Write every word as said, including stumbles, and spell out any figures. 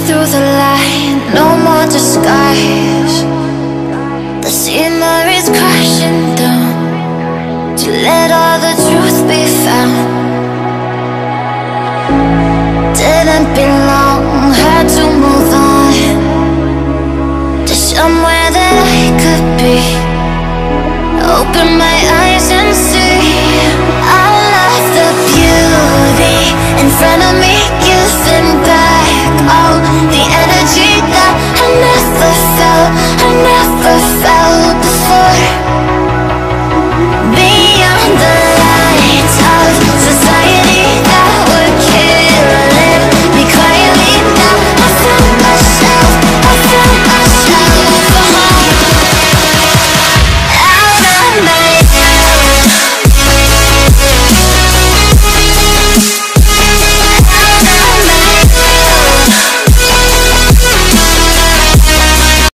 through the light, no more disguise. The scenery's crashing down to let all the truth be found. Didn't belong